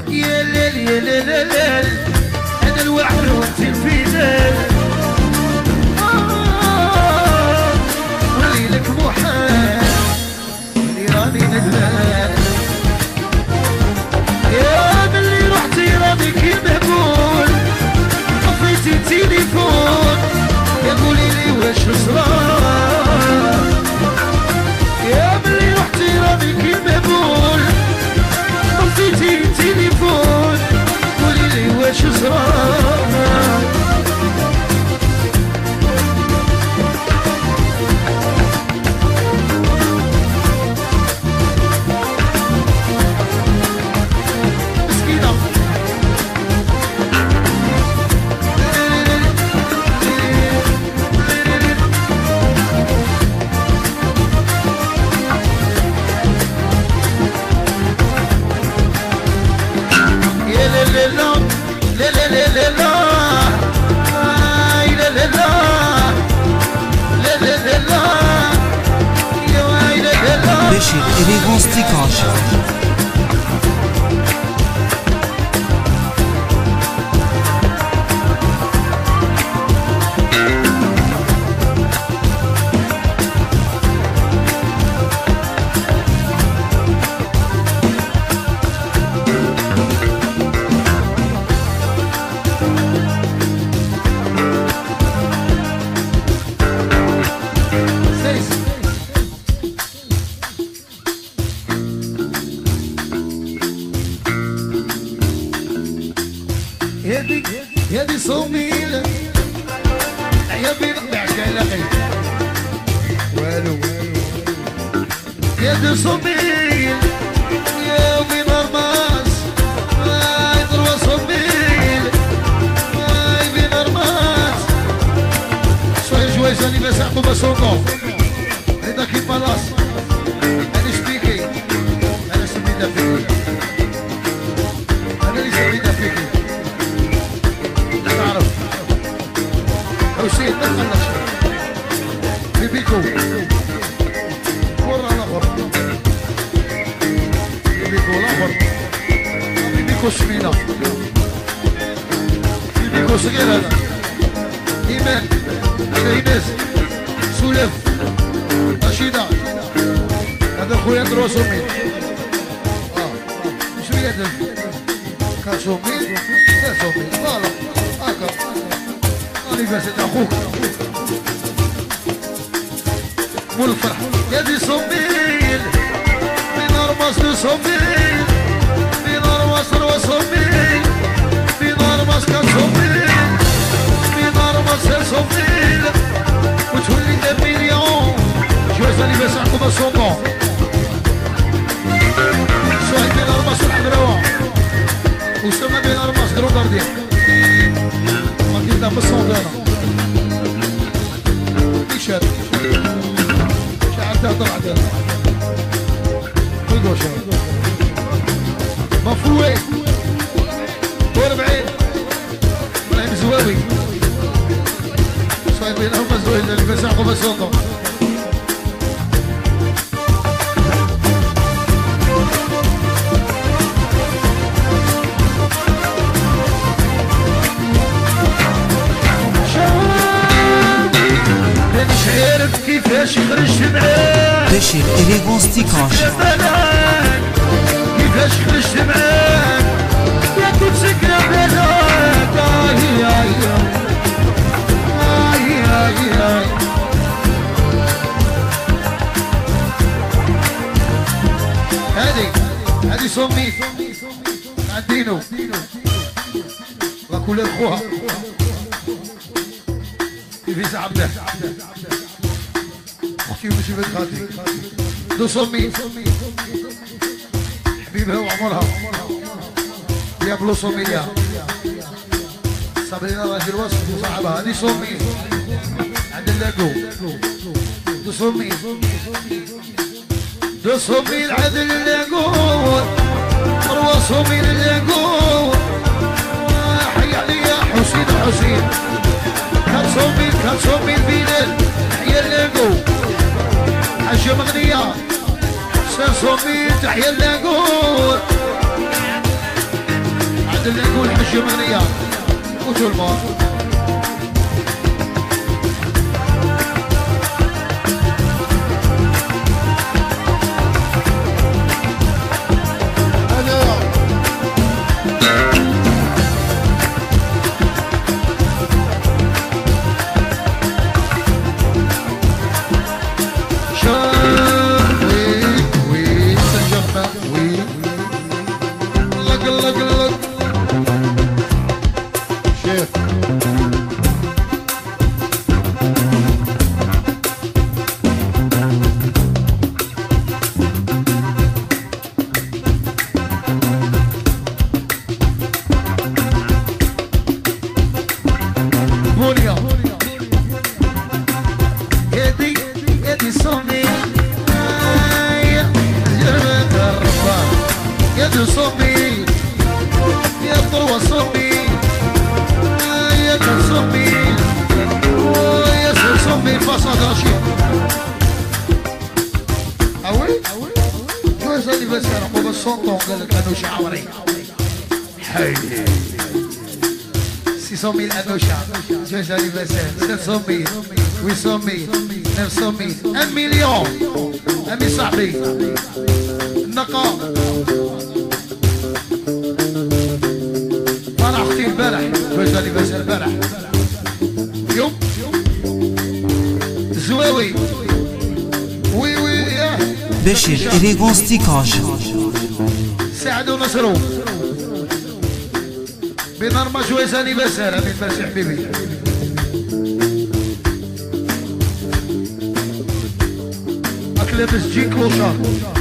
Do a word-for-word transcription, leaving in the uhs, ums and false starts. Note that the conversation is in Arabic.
يا ليل يا ليل يا ليل انا الوحد وانت الفداء آه واللي لك محال واللي راني ندمان يا ملي رحتي راني كي مهبول طفيتي التليفون يا قولي لي واش صرا يا ملي رحتي راني كي مهبول طفيتي التليفون قولي لي واش صرا Béchir, élégance, ticanche. يدي يدي صوميلة يا بين بعشالة والو يدي صوميل يا بين رماس هاي ضربة صوميل هاي بين رماس شوي شوي زاني بس عقب بسوقو هيدا كي بالاس أنا شبيكي أنا سميتها فيكي أنا اللي سميتها فيكي حسين ما خلص في بيكو ورا الاخر في بيكو الاخر في بيكو سمينة في بيكو صغير هذا ايمان شاهيناز سولف رشيدة هذا خويا دروس امين اه شوية كان سومين لا سومين فوالا هاكا فاسد اخوك مول الفرح يا دي صوميل في نار مصر صوميل في نار مصر وصوميل في نار مصر صوميل في نار مصر صوميل وتولي دير مليون جوازة اللي بس عقب الصومون شوهي بين نار مصر الحمراوة وسمى بين نار مصر رودرديا ماكينة بالصندانة تيشيرت شعرتها طلعت بالقوشة مفروي واربعين ابراهيم زواوي صاير بينهم مزوين اللي بس عقب الصندوق كيفاش خرجت معاك Béchir, élégance, ticanche. كيفاش خرجت معاك يا كنت سكنة بلاك آي آي آي آي آي هادي هادي صومي عدينو وكل اخوها كيف عبده اختي ماشي بنت خالتي دو صومي حبيبها وعمرها يا بلو صومية صابرين راجل وصف وصاحبها هذه صومي عند اللاقو دو صومي دو صومي عند اللاقو مروة صومي اللاقو حي عليا حسين حسين كان صومي كان صومي البلاد حي اللاقو حاجة مغنية سان صومي تحيا اللاقو سعد اللي يقول حج من رياض وطول ما صمي يا طروة صمي يا كان صمي يا سر صمي فصاد رشيد أوي جوز اللي بس رقوب الصوت وقال لك أنو شعوري حي سي صمي الأنوشة جوز اللي بس سر صمي وي صمي نف صمي أم مليون أمي صاحبي النقاء فرحتي البارح جوزالي بس البارح يوم زواوي وي وي ياه بشير إليغونس تيكاج سعد ونصرو بنرمى جوزالي بسالة من فرسي حبيبي أكلبس جيك وشار